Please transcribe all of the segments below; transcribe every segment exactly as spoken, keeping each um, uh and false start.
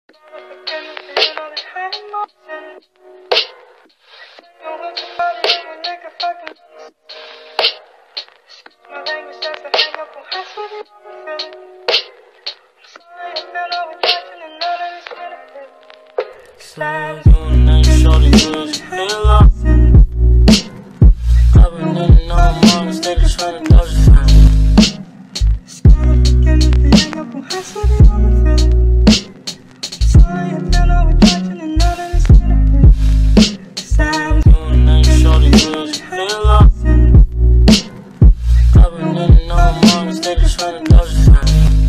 Slide doing that shorty good, hell up. I've been in and on my mind, steady trying to dodge the fire. Slide doing that shorty good, hell up. I've been in and on my mind, steady trying to dodge the fire.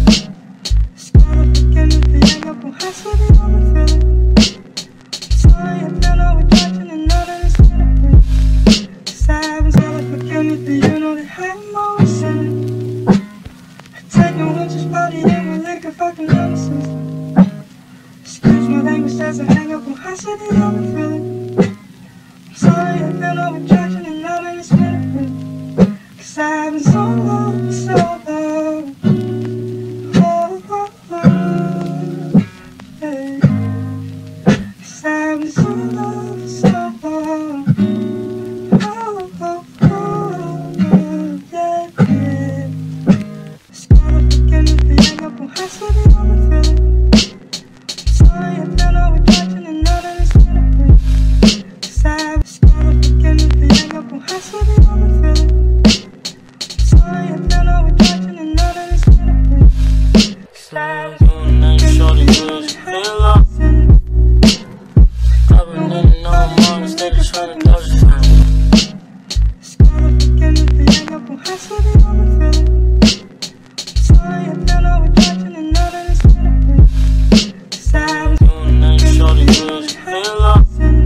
As I hang up on high city, I've been feeling. I'm sorry, I feel no attraction and now that it's been. Cause I've been so long, so long. Oh, oh, oh, yeah. Cause I've been so long, so long. Oh, oh, oh, oh, yeah, yeah. Start again with the hang up on high city, I've been feeling. Sorry, I feel no attraction and now that it's been. Cause I've started again with the hang up on high city, I've been feeling. Sorry, I feel no attraction and now that it's been. Slide doing that shorty good, hell up. I've been in and on my mind, steady trying to dodge the fire. Started again with the hang up on high city, I've been feeling. Sorry, I feel no attraction and now that it's been. Slide doing that shorty good, hell up.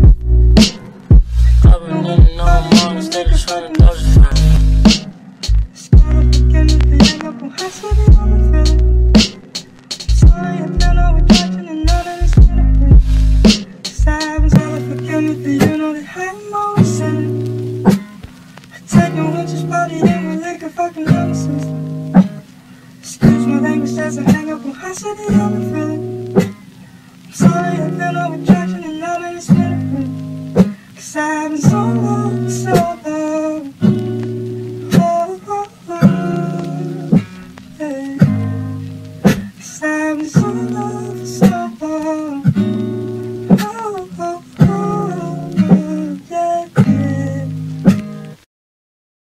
I've been in and on my mind, steady trying to dodge the fire. Started again with the hang up on high city, I've been feeling. Sorry, I feel no attraction and now that it's been. Cause I've been solid for again with the, you know that I'm always sinning. I take no lunches, party in with liquor, fucking nonsense. Excuse my language as I hang up on high city, I've been feeling. I'm sorry, I feel no attraction and now that it's been. Cause I've been